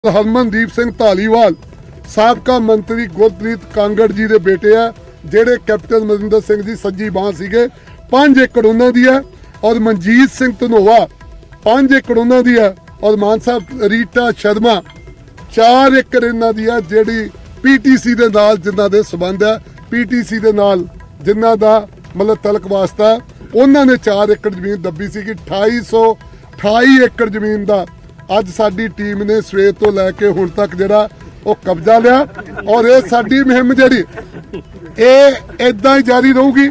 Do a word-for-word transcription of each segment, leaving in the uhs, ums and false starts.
हरमनदीप सिंह धालीवाल साबका मंत्री गुरप्रीत कांगड़ जी के बेटे है जेडे कैप्टन अमरिंदर सिंह जी सज्जी बांह सीगे पांच एकड़ उन्होंने दी है और मनजीत सिंह धनोआ पांच एकड़ उन्होंने दी है और मान साहब रीटा शर्मा चार एकड़ इन्हों दी है जेडी पीटीसी दे नाल जिन्हां दे संबंध है पीटीसी दे नाल जिन्हां दा मतलब तलक वास्ता उन्होंने चार एकड़ जमीन दबी सी अठाई सौ अठाई एकड़ जमीन का अज साडी टीम ने सवेर तो लैके हुण तक जिहड़ा वो कब्जा लिया और ये साडी मुहिम जिहड़ी ये इदां ही जारी रहूगी।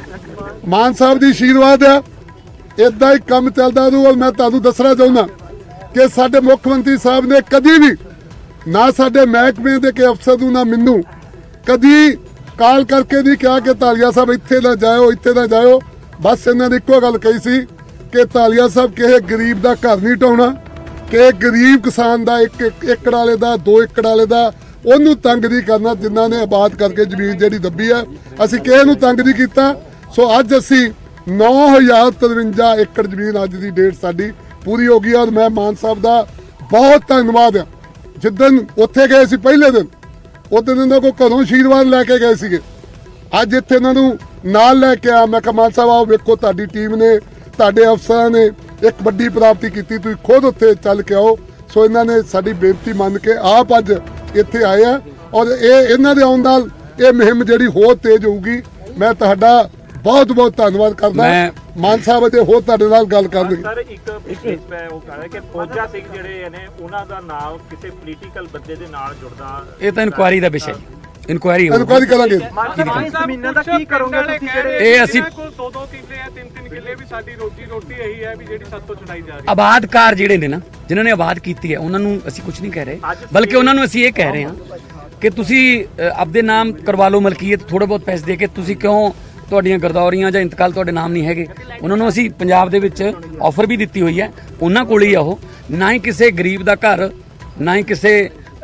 मान साहब दी आशीर्वाद है इदां ही काम चलदा रहू। और मैं तुहानूं दसना चाहुंदा कि साडे मुख मंत्री साहब ने कदी भी ना साडे महकमे दे के अफसर नूं ना मैनूं कदी काल करके नहीं कहा कि धालीवाल साहब इत्थे ना जाओ इत्थे ना जाओ। बस इन्हां ने इक्को गल कही सी कि धालीवाल साहब किसी गरीब का घर नहीं ढाउणा कि गरीब किसान का एक एकड़ वाले का दो एकड़ वाले का उन्होंने तंग नहीं करना जिन्हों ने आबाद करके जमीन जी दबी है असी किसी तंग नहीं किया। सो अज असी नौ हज़ार तरवंजा एकड़ जमीन अज की डेट साडी पूरी हो गई और मैं मान साहब का बहुत धन्यवाद है। जिदन उत्थे गए सी पहले दिन उस दिन इन्होंने को घरों आशीर्वाद लैके गए थे अज इत्थे इन्हों नाल लैके आया। मैं कहा मान साहब आओ वेखो तुहाडी टीम ने तुहाडे अफसरां ने एक वड्डी प्राप्ति की तुसीं खुद उत्थे चल के आओ। सो इन्हों ने साडी बेनती मान के आप अज इत्थे आए हैं और ये इन्हों दे आउण नाल ये मुहिम जिहड़ी होर तेज होगी। मैं तुहाडा बहुत बहुत धन्यवाद करदा मान साहब अजे होर तुहाडे नाल गल करनगे। सर एक विशेष मैं वो कह रहा कि फौजा सिंह जिहड़े ने उन्हां दा नाम किसी पॉलिटिकल बंदे दे नाल जुड़दा ये तां इनकुआरी दा विषय ਇਨਕੁਆਇਰੀ ਇਨਕੁਆਇਰੀ ਕਰਾਂਗੇ। ਜ਼ਮੀਨਾਂ ਦਾ ਕੀ ਕਰੋਗੇ ਤੁਸੀਂ ਜਿਹੜੇ ਇਹ ਅਸੀਂ ਕੋਲ ਦੋ ਦੋ ਕਿੱਲੇ ਆ ਤਿੰਨ ਤਿੰਨ ਕਿੱਲੇ ਵੀ ਸਾਡੀ ਰੋਜੀ ਰੋਟੀ ਇਹੀ ਹੈ ਵੀ ਜਿਹੜੀ ਸਭ ਤੋਂ ਛੁਡਾਈ ਜਾ ਰਹੀ ਹੈ। ਆਬਾਦਕਾਰ ਜਿਹੜੇ ਨੇ ਨਾ ਜਿਨ੍ਹਾਂ ਨੇ ਆਬਾਦ ਕੀਤੀ ਹੈ ਉਹਨਾਂ ਨੂੰ ਅਸੀਂ ਕੁਝ ਨਹੀਂ ਕਹਿ ਰਹੇ ਬਲਕਿ ਉਹਨਾਂ ਨੂੰ ਅਸੀਂ ਇਹ ਕਹਿ ਰਹੇ ਹਾਂ ਕਿ ਤੁਸੀਂ ਆਪਦੇ ਨਾਮ ਕਰਵਾ ਲਓ ਮਲਕੀਅਤ ਥੋੜੇ ਬਹੁਤ ਪੈਸੇ ਦੇ ਕੇ ਤੁਸੀਂ ਕਿਉਂ ਤੁਹਾਡੀਆਂ ਗਰਦੌਰੀਆਂ ਜਾਂ ਇੰਤਕਾਲ ਤੁਹਾਡੇ ਨਾਮ ਨਹੀਂ ਹੈਗੇ। ਉਹਨਾਂ ਨੂੰ ਅਸੀਂ ਪੰਜਾਬ ਦੇ ਵਿੱਚ ਆਫਰ ਵੀ ਦਿੱਤੀ ਹੋਈ ਹੈ ਉਹਨਾਂ ਕੋਲ ਹੀ ਆ ਉਹ ਨਾ ਹੀ ਕਿਸੇ ਗਰੀਬ ਦਾ ਘਰ ਨਾ ਹੀ ਕਿਸੇ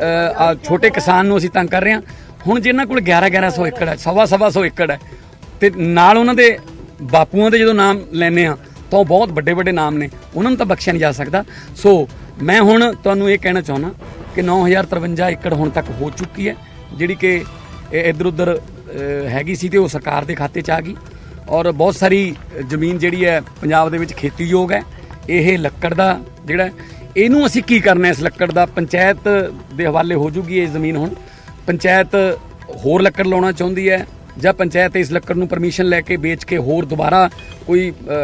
ਛੋਟੇ ਕਿਸਾਨ ਨੂੰ ਅਸੀਂ ਤੰਗ ਕਰ ਰਹੇ ਹਾਂ। ਹੁਣ ਜਿਨ੍ਹਾਂ ਕੋਲ ਗਿਆਰਾਂ ਗਿਆਰਾਂ ਸੌ ਏਕੜ ਹੈ ਸਵਾ ਸਵਾ ਸੌ ਏਕੜ ਹੈ ਤੇ ਨਾਲ ਉਹਨਾਂ ਦੇ ਬਾਪੂਆਂ ਦੇ ਜਦੋਂ ਨਾਮ ਲੈਂਦੇ ਆ ਤਾਂ ਉਹ ਬਹੁਤ ਵੱਡੇ ਵੱਡੇ ਨਾਮ ਨੇ ਉਹਨਾਂ ਨੂੰ ਤਾਂ ਬਖਸ਼ਿਆ ਨਹੀਂ ਜਾ ਸਕਦਾ। ਸੋ ਮੈਂ ਹੁਣ ਤੁਹਾਨੂੰ ਇਹ ਕਹਿਣਾ ਚਾਹੁੰਦਾ ਕਿ ਨੌ ਹਜ਼ਾਰ ਤਰਵੰਜਾ ਏਕੜ ਹੁਣ ਤੱਕ ਹੋ ਚੁੱਕੀ ਹੈ ਜਿਹੜੀ ਕਿ ਇੱਧਰ ਉੱਧਰ ਹੈਗੀ ਸੀ ਤੇ ਉਹ ਸਰਕਾਰ ਦੇ ਖਾਤੇ 'ਚ ਆ ਗਈ ਔਰ ਬਹੁਤ ਸਾਰੀ ਜ਼ਮੀਨ ਜਿਹੜੀ ਹੈ ਪੰਜਾਬ ਦੇ ਵਿੱਚ ਖੇਤੀਯੋਗ ਹੈ। ਇਹ ਲੱਕੜ ਦਾ ਜਿਹੜਾ ਇਹਨੂੰ ਅਸੀਂ ਕੀ ਕਰਨਾ ਇਸ ਲੱਕੜ ਦਾ ਪੰਚਾਇਤ ਦੇ ਹਵਾਲੇ ਹੋ ਜੂਗੀ ਇਹ ਜ਼ਮੀਨ। ਹੁਣ पंचायत होर लक्कड़ लाना चाहती है ਜਾਂ पंचायत इस लक्कड़ ਨੂੰ परमिशन लैके बेच के होर दोबारा कोई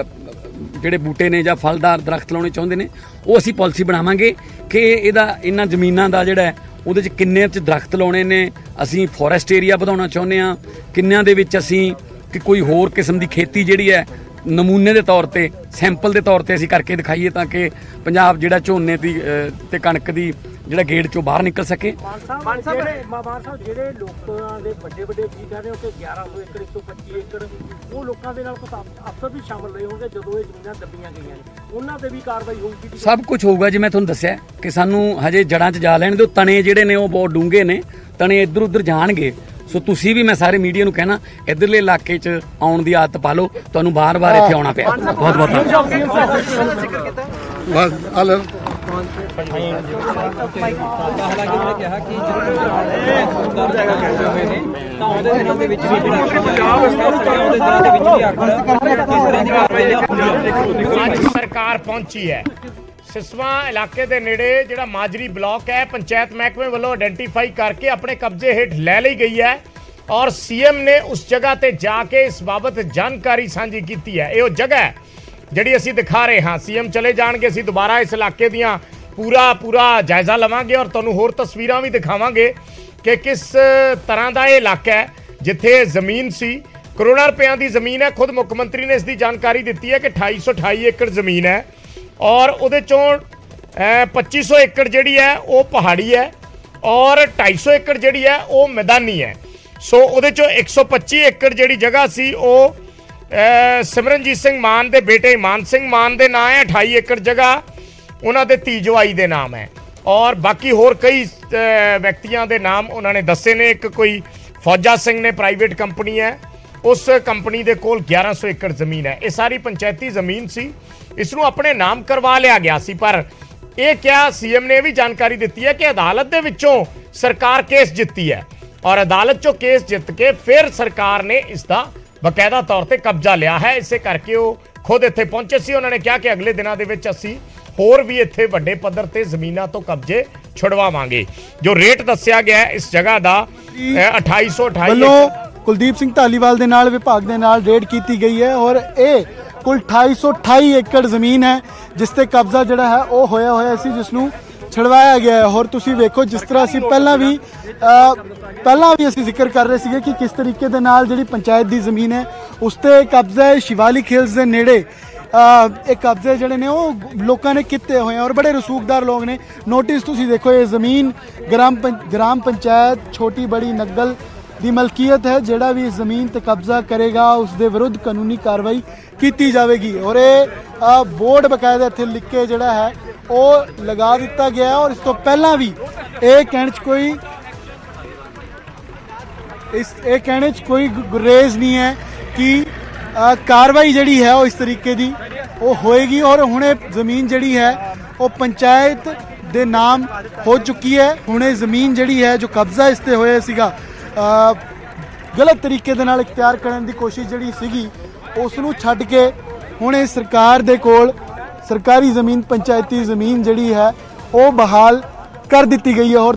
ਜਿਹੜੇ बूटे ने ਜਾਂ फलदार दरख्त लाने चाहते हैं वो असी पॉलिसी बनावांगे कि ਇਹਦਾ ਇਹਨਾਂ ਜ਼ਮੀਨਾਂ ਦਾ ਜਿਹੜਾ ਉਹਦੇ 'ਚ ਕਿੰਨੇ 'ਚ ਦਰਖਤ ਲਾਉਣੇ ਨੇ ਅਸੀਂ ਫੋਰੈਸਟ ਏਰੀਆ ਵਧਾਉਣਾ ਚਾਹੁੰਦੇ ਹਾਂ ਕਿੰਨਿਆਂ ਦੇ ਵਿੱਚ ਅਸੀਂ ਕਿ ਕੋਈ ਹੋਰ ਕਿਸਮ ਦੀ ਖੇਤੀ ਜਿਹੜੀ ਹੈ नमूने के तौर पर सैंपल के तौर पर असी करके दिखाइए ताकि पंजाब जिहड़ा झोने की ते कणक की जिहड़ा गेट चों बाहर निकल सके। सब कुछ होगा जी मैं तुहानूं दस्सिया कि सानूं हजे जड़ां च जा लैण दिओ तने जिहड़े ने वो बहुत डूंगे ने तने इधर उधर जाणगे। सो तुसी भी मैं सारे मीडिया नूं कहना इधरले इलाके च आउण दी आदत पा लो तुहानूं बार बार इत्थे आउणा पिया। बहुत बहुत सरकार पहुंची है सिसवा इलाके के नेड़े जिहड़ा माजरी ब्लॉक है पंचायत महकमे वालों आइडेंटिफाई करके अपने कब्जे हेठ लै ली गई है और सीएम ने उस जगह ते जाके इस बाबत जानकारी साझी की है। ये जगह है जिहड़ी असीं दिखा रहे हाँ सीएम चले जाणगे असीं दोबारा इस इलाके दियां पूरा पूरा जायजा लवांगे और तुहानूं होर तस्वीरां भी दिखावांगे कि किस तरह का ये इलाका है जिथे जमीन सी करोड़ां रुपयां दी जमीन है। खुद मुख्य मंत्री ने इसकी जानकारी दी है कि अठाई सौ अठाई एकड़ जमीन है और उहदे चों पच्ची सौ एकड़ जिहड़ी है वो पहाड़ी है और ढाई सौ एकड़ जिहड़ी है वो मैदानी है। सो उहदे चों एक सौ पच्ची एकड़ जिहड़ी जगह सी वो सिमरनजीत सिंह मान दे बेटे मान सिंह मान दे नाम है। अठाई एकड़ जगह उन्हां दे धी जवाई दे नाम है और बाकी होर कई व्यक्तियों के नाम उन्होंने दसे ने। एक कोई फौजा सिंह ने प्राइवेट कंपनी है उस कंपनी के कोल ग्यारह सौ एकड़ जमीन है। ये सारी पंचायती जमीन सी इसनूं अपने नाम करवा लिया गया सी पर ਇਹ ਕਿਹਾ ਸੀਐਮ ਨੇ ਇਹ ਵੀ ਜਾਣਕਾਰੀ ਦਿੱਤੀ ਹੈ ਕਿ ਅਦਾਲਤ ਦੇ ਵਿੱਚੋਂ ਸਰਕਾਰ ਕੇਸ ਜਿੱਤੀ ਹੈ ਔਰ ਅਦਾਲਤ ਚੋਂ ਕੇਸ ਜਿੱਤ ਕੇ ਫਿਰ ਸਰਕਾਰ ਨੇ ਇਸ ਦਾ ਬਕਾਇਦਾ ਤੌਰ ਤੇ ਕਬਜ਼ਾ ਲਿਆ ਹੈ। ਇਸੇ ਕਰਕੇ ਉਹ ਖੁਦ ਇੱਥੇ ਪਹੁੰਚੇ ਸੀ। ਉਹਨਾਂ ਨੇ ਕਿਹਾ ਕਿ ਅਗਲੇ ਦਿਨਾਂ ਦੇ ਵਿੱਚ ਅਸੀਂ ਹੋਰ ਵੀ ਇੱਥੇ ਵੱਡੇ ਪੱਧਰ ਤੇ ਜ਼ਮੀਨਾਂ ਤੋਂ ਕਬਜ਼ੇ ਛੁਡਵਾਵਾਂਗੇ। ਜੋ ਰੇਟ ਦੱਸਿਆ ਗਿਆ ਹੈ ਇਸ ਜਗ੍ਹਾ ਦਾ ਅਠਾਈ ਸੌ ਅਠਾਈ ਵੱਲੋਂ ਕੁਲਦੀਪ ਸਿੰਘ ਧਾਲੀਵਾਲ ਦੇ ਨਾਲ ਵਿਭਾਗ ਦੇ ਨਾਲ ਰੇਡ ਕੀਤੀ ਗਈ ਹੈ ਔਰ ਇਹ ਕੁੱਲ ਅਠਾਈ ਸੌ ਅਠਾਈ ਏਕੜ ਜ਼ਮੀਨ ਹੈ ਜਿਸ ਤੇ ਕਬਜ਼ਾ ਜਿਹੜਾ ਹੈ ਉਹ ਹੋਇਆ ਹੋਇਆ ਸੀ, ਜਿਸ ਨੂੰ ਛਡਵਾਇਆ ਗਿਆ ਹੈ। ਹੋਰ ਤੁਸੀਂ ਵੇਖੋ ਜਿਸ ਤਰ੍ਹਾਂ ਅਸੀਂ ਪਹਿਲਾਂ ਵੀ ਪਹਿਲਾਂ ਵੀ ਅਸੀਂ ਜ਼ਿਕਰ ਕਰ ਰਹੇ ਸੀਗੇ ਕਿ ਕਿਸ ਤਰੀਕੇ ਦੇ ਨਾਲ ਜਿਹੜੀ ਪੰਚਾਇਤ ਦੀ ਜ਼ਮੀਨ ਹੈ ਉਸ ਤੇ ਕਬਜ਼ਾ ਹੈ। ਸ਼ਿਵਾਲਿਕ ਹਿਲਸ ਦੇ ਨੇੜੇ ਇਹ ਕਬਜ਼ੇ ਜਿਹੜੇ ਨੇ ਉਹ ਲੋਕਾਂ ਨੇ ਕੀਤੇ ਹੋਏ ਔਰ ਬੜੇ ਰਸੂਖਦਾਰ ਲੋਕ ਨੇ। ਨੋਟਿਸ ਤੁਸੀਂ ਦੇਖੋ, ਇਹ ਜ਼ਮੀਨ ਗ੍ਰਾਮ ਗ੍ਰਾਮ ਪੰਚਾਇਤ ਛੋਟੀ ਬੜੀ ਨਗਲ ਦੀ ਮਲਕੀਅਤ ਹੈ। ਜਿਹੜਾ ਵੀ ਇਸ ਜ਼ਮੀਨ ਤੇ ਕਬਜ਼ਾ ਕਰੇਗਾ ਉਸ ਦੇ ਵਿਰੁੱਧ ਕਾਨੂੰਨੀ ਕਾਰਵਾਈ ਕੀਤੀ ਜਾਵੇਗੀ ਔਰ ਇਹ ਬੋਰਡ ਬਕਾਇਦਾ ਇੱਥੇ ਲਿਖ ਕੇ ਜਿਹੜਾ ਹੈ ਉਹ ਲਗਾ ਦਿੱਤਾ ਗਿਆ ਔਰ ਇਸ ਤੋਂ ਪਹਿਲਾਂ ਵੀ ਇਹ ਕਹਿਣ 'ਚ ਕੋਈ ਇਸ ਇਹ ਕਹਿਣੇ 'ਚ ਕੋਈ ਗੁਰੇਜ਼ ਨਹੀਂ ਹੈ ਕਿ ਕਾਰਵਾਈ ਜਿਹੜੀ ਹੈ ਉਹ ਇਸ ਤਰੀਕੇ ਦੀ ਉਹ ਹੋਏਗੀ ਔਰ ਹੁਣ ਇਹ ਜ਼ਮੀਨ ਜਿਹੜੀ ਹੈ ਉਹ ਪੰਚਾਇਤ ਦੇ ਨਾਮ ਹੋ ਚੁੱਕੀ ਹੈ। ਹੁਣ ਇਹ ਜ਼ਮੀਨ ਜਿਹੜੀ ਹੈ ਜੋ ਕਬਜ਼ਾ ਇਸ ਤੇ ਹੋਇਆ ਸੀਗਾ ਗਲਤ ਤਰੀਕੇ ਦੇ ਨਾਲ ਇਖਤਿਆਰ ਕਰਨ ਦੀ ਕੋਸ਼ਿਸ਼ ਜਿਹੜੀ ਸੀਗੀ ਉਸ ਨੂੰ ਛੱਡ ਕੇ ਹੁਣ ਇਹ ਸਰਕਾਰ ਦੇ ਕੋਲ ਸਰਕਾਰੀ ਜ਼ਮੀਨ ਪੰਚਾਇਤੀ ਜ਼ਮੀਨ ਜਿਹੜੀ ਹੈ ਉਹ ਬਹਾਲ ਕਰ ਦਿੱਤੀ ਗਈ ਹੈ ਔਰ